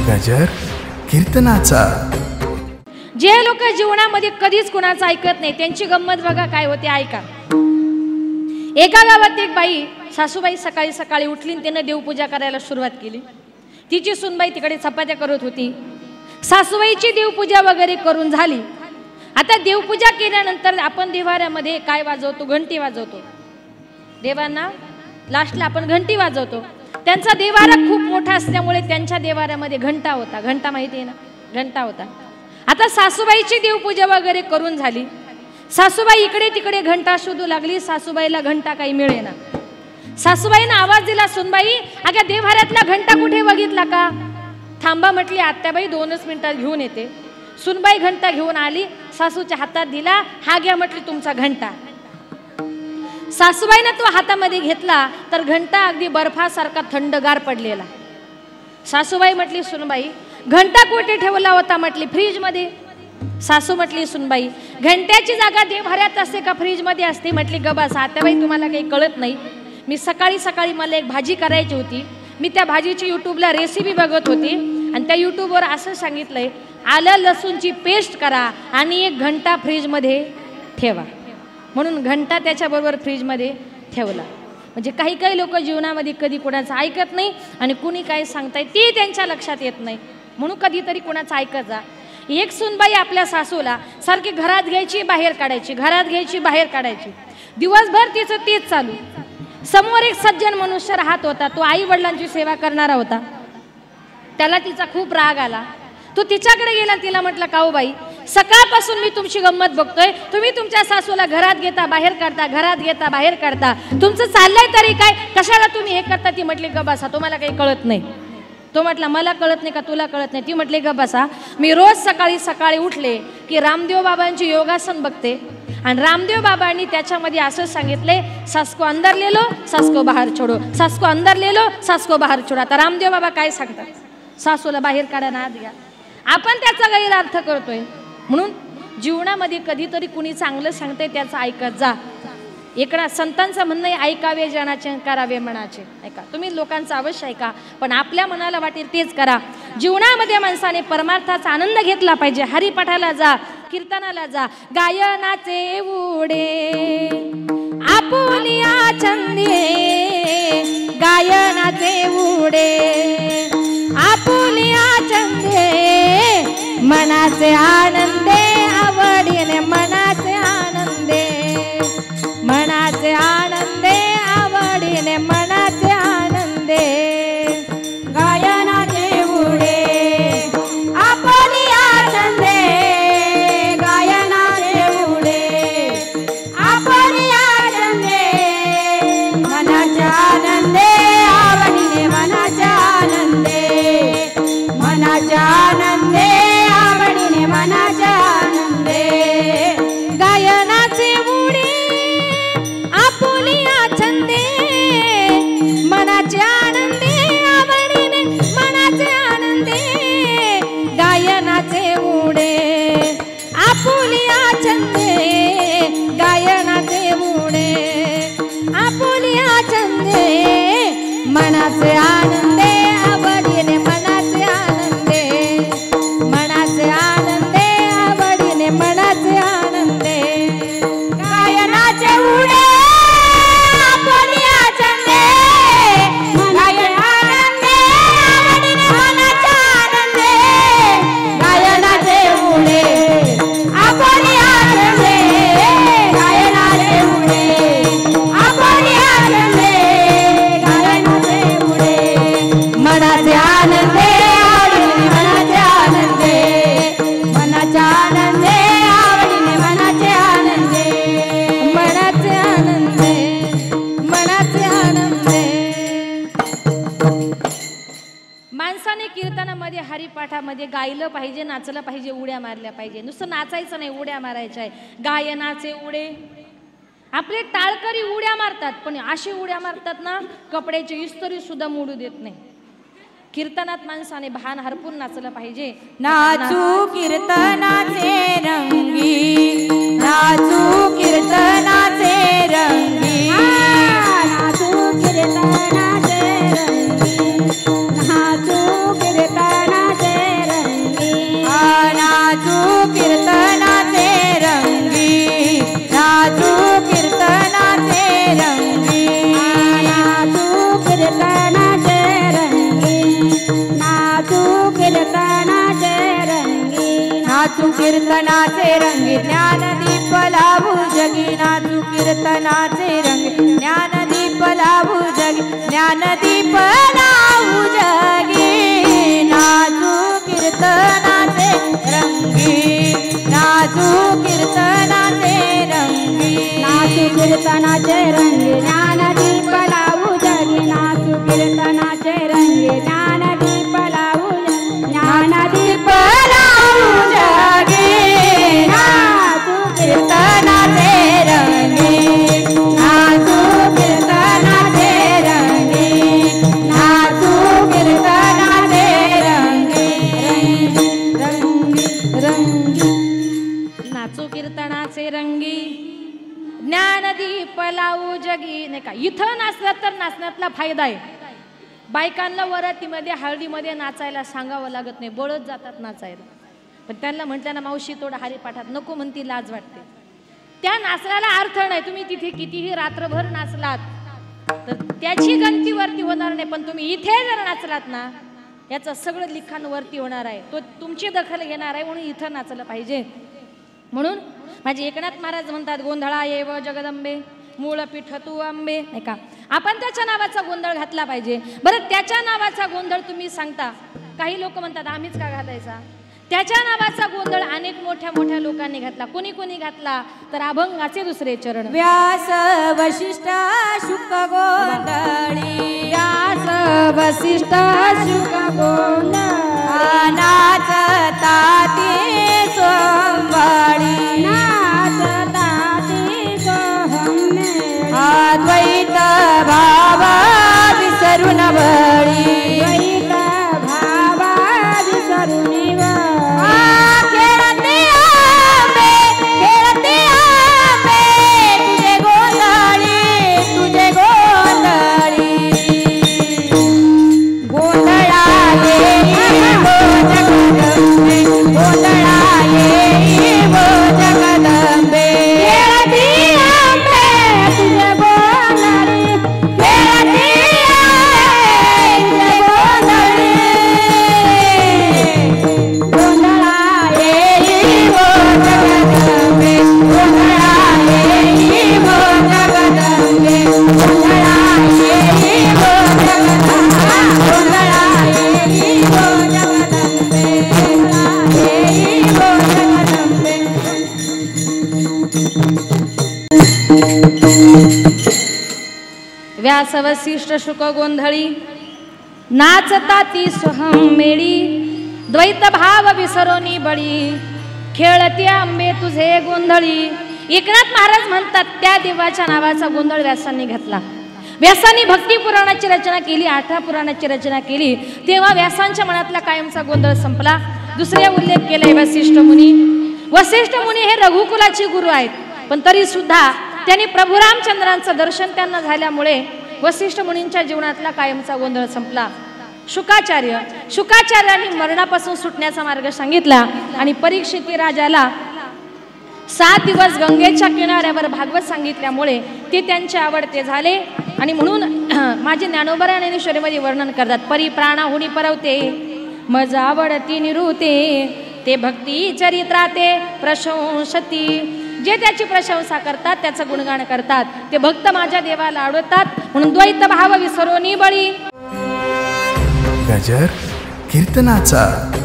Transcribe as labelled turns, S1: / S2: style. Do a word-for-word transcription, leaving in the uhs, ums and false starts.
S1: गजर कीर्तनाचा।
S2: जे लोक जीवनामध्ये कधीच कुणाचं ऐकत नाही त्यांची गंमत बघा काय होते ऐका। एका गावात एक बाई सासूबाई सकाळी सकाळी उठली आणि त्यानं देवपूजा करायला सुरुवात केली। तिची सुनबाई तिकडे चपात्या करत होती। सासूबाईची देवपूजा वगैरे करून झाली। आता देवपूजा केल्यानंतर आपण देवाऱ्यामध्ये काय वाजवतो? घंटी वाजवतो। देवांना लास्टला आपण घंटी वाजवतो। त्यांचा देवारा खूप मोठा असल्यामुळे त्यांच्या देवाऱ्यामध्ये घंटा होता। घंटा माहिती आहे ना? घंटा होता। आता सासूबाईची देवपूजा वगैरे करून झाली। सासूबाई इकडे तिकडे घंटा शोधू लागली। सासूबाईला घंटा काही मिळेना। सासूबाईने आवाज दिला, सुनबाई अगं देवाऱ्यातला घंटा कुठे बघितला का? थांबा म्हटली आत्याबाई दोनच मिनिटात घेऊन येते। सुनबाई घंटा घेऊन आली, सासूच्या हातात दिला। हा घ्या म्हटली तुमचा घंटा। सासूबाईने तो हातामध्ये घेतला तर घंटा अगदी बर्फासारखा थंडगार पडलेला। सासूबाई म्हटली सुनबाई घंटा कुठे ठेवला होता? म्हटली फ्रीज मध्ये। सासू म्हटली सुनबाई घंट्याची जागा देवघरात असते का फ्रीज मध्ये असते? म्हटली ग बस आत्याबाई तुम्हाला काही कळत नाही। मी सकाळी सकाळी मला एक भाजी करायची होती। मी त्या भाजीची यूट्यूबला रेसिपी बघत होती आणि त्या यूट्यूबवर असं सांगितलंय आलं लसूणची पेस्ट करा आणि एक घंटा फ्रीजमध्ये ठेवा, म्हणून घंटा त्याच्याबरोबर फ्रीजमध्ये ठेवला। म्हणजे काही काही लोक जीवनामध्ये कधी कोणाचं ऐकत नाही आणि कुणी काय सांगताय ते त्यांच्या लक्षात येत नाही, म्हणून कधीतरी कोणाचं ऐकत जा। एक सुनबाई आपल्या सासूला सारखी घरात घ्यायची बाहेर काढायची, घरात घ्यायची बाहेर काढायची। दिवसभर तिचं तेच चालू। समोर एक सज्जन मनुष्य राहत होता, तो आई वडिलांची सेवा करणारा होता। त्याला तिचा खूप राग आला। तो तिच्याकडे गेला, तिला म्हटलं काऊ बाई सकाळपासून मी तुमची गंमत बघतोय, तुम्ही तुमच्या सासूला घरात घेता बाहेर काढता, घरात घेता बाहेर काढता, तुमचं चाललंय तरी काय? कशाला तुम्ही हे करता? ती म्हटली ग बसा तुम्हाला काही कळत नाही। तो म्हटला मला कळत नाही का तुला कळत नाही? ती म्हटली ग बसा मी रोज सकाळी सकाळी उठले की रामदेव बाबांची योगासन बघते आणि रामदेव बाबांनी त्याच्यामध्ये असं सांगितले सासको अंदर ले लो सासको बाहेर छोडो, सासको अंदर ले लो सासको बाहेर छोडो। आता रामदेव बाबा काय सांगतात? सासूला बाहेर काढा ना आत घ्या। आपण त्याचा गैरअर्थ करतोय, म्हणून जीवनामध्ये कधीतरी कुणी चांगलं सांगते त्याचं ऐकत जा। एकडा संतांचं म्हणणं आहे ऐकावे जनाचे करावे मनाचे। ऐका तुम्ही लोकांचं अवश्य ऐका, पण आपल्या मनाला वाटेल तेच करा। जीवनामध्ये माणसाने परमार्थाचा आनंद घेतला पाहिजे। हरिपाठाला जा, कीर्तनाला जा, गायनाचे उडे आपुलिया छंदे, गायनाचे उडे आपुलिया छंदे, मनाचे आनंदे आवडीने मनाचे आनंदे, मनाचे आनंदे आवडीने मनाचे आनंदे, गायनाचे उडे आपुलिया छंदे, गायनाचे उडे आपुलिया छंदे, मनाचे आनंदे आवडीने मनाचे आनंदे, मनाचे आनंदे आवडीने मनाचे आनंदे, गायनाचे उडे आपुलिया छंदे, मनाचे आनंदे आवडीने मनाचे आनंदे, गायनाचे उडे आपुलिया छंदे, गायनाचे उडे आपुलिया छंदे, मनाचे आनंदे आवडीने मनाचे आनंदे, मनाचे आनंदे आवडीने मनाचे आनंदे, गायनाचे उडे हरिपाठामध्ये गायलं पाहिजे, नाचलं पाहिजे, उड्या मारल्या पाहिजे। नुसतं नाचायचं नाही, उड्या मारायच्या आहे। गायनाचे उडे आपले टाळकरी उड्या मारतात, पण अशी उड्या मारतात ना कपड्याची इस्त्री सुद्धा मोडू देत नाही। कीर्तनात माणसाने भान हरपून नाचलं पाहिजे।
S3: नाचू कीर्तनाचे रंगी, नाचू कीर्तनाचे रंगी, नाचू कीर्तनाचे रंगी, नाचू कीर्तनाचे कीर्तनाचे रंगी ज्ञानदीप लावू जगी नाचू कीर्तनाचे रंगी ज्ञानदीप लावू जगी ज्ञानदीप लावू जगी नाचू कीर्तनाचे रंगी नाचू कीर्तनाचे रंगी नाचू कीर्तनाचे रंगी ज्ञानदीप लावू जगी नाचू कीर्तनाचे रंगी ज्ञानदीप लावू ज्ञानदीप लावू जगी नाचू कीर्तनाचे रंगी नाचू कीर्तनाचे रंगी नाचू कीर्तनाचे रंगी रंगी रंगी
S2: नाचू कीर्तनाचे रंगी ज्ञानदीप लावू जगी. नाही का, इथं नाचलं तर नाचण्यातला फायदा आहे. बायकांना वरातीमध्ये हळदीमध्ये नाचायला सांगावं लागत नाही, बोलत जातात नाचायला. पण त्यांना म्हटलं ना मावशी थोडं हरिपाठात नको म्हणती, लाज वाटते. त्या नाचण्याला अर्थ नाही. तुम्ही तिथे कितीही रात्रभर नाचलात तर त्याची गणती वरती होणार नाही. पण तुम्ही इथे जर नाचलात ना याचं सगळं लिखाण वरती होणार आहे. तो तुमची दखल घेणार आहे, म्हणून इथं नाचलं पाहिजे. म्हणून माझे एकनाथ महाराज म्हणतात गोंधळा येव जगदंबे मूळ पीठ तू आंबे. नाही का, आपण त्याच्या नावाचा गोंधळ घातला पाहिजे. बरं, त्याच्या नावाचा गोंधळ तुम्ही सांगता, काही लोक म्हणतात आम्हीच का घालायचा. त्याच्या नावाचा गोंधळ अनेक मोठ्या मोठ्या लोकांनी घातला. कोणी कोणी घातला तर अभंगाचे दुसरे चरण.
S3: व्यास वशिष्ठ शुक गोंधळी व्यास वशिष्ठ शुक गोंधळी नाचता ती सोमवारी नाचता ती सोहमेळी अद्वैत भावा विसरून बळी द्वैत भावा विसरून
S2: व्यास वशिष्ठ शुक गोंधळी नाचता ती सोहमेळी द्वैत भाव विसरोनी बळी खेळती आंबे तुझे गोंधळी. एकनाथ महाराज म्हणतात त्या देवाच्या नावाचा गोंधळ व्यासांनी घातला. व्यासांनी भक्ती पुराणाची रचना केली, अठरा पुराणाची रचना केली, तेव्हा व्यासांच्या मनातला कायमचा गोंधळ संपला. दुसरे उल्लेख केलाय वसिष्ठ मुनी. वसिष्ठ मुनी हे रघुकुलाचे गुरु आहेत, पण तरी सुद्धा त्यांनी प्रभू रामचंद्रांचं दर्शन त्यांना झाल्यामुळे वसिष्ठ मुनींच्या जीवनातला कायमचा गोंधळ संपला. शुकाचार्य शुकाचार्यांनी मरणापासून सुटण्याचा मार्ग सांगितला आणि परीक्षिती राजाला सात दिवस गंगेच्या किनाऱ्यावर भागवत सांगितल्यामुळे ते त्यांचे आवडते झाले. आणि म्हणून माझे ज्ञानोबा ज्ञानेश्वरीमध्ये वर्णन करतात, परी प्राणाहुनी परवते मज आवडती निरुते ते भक्ती चरित्राते प्रशंसती. जे त्याची प्रशंसा करतात, त्याचं गुणगान करतात, ते भक्त माझ्या देवाला आवडतात. म्हणून द्वैत भाव विसरोनी बळी.
S1: गजर कीर्तनाचा.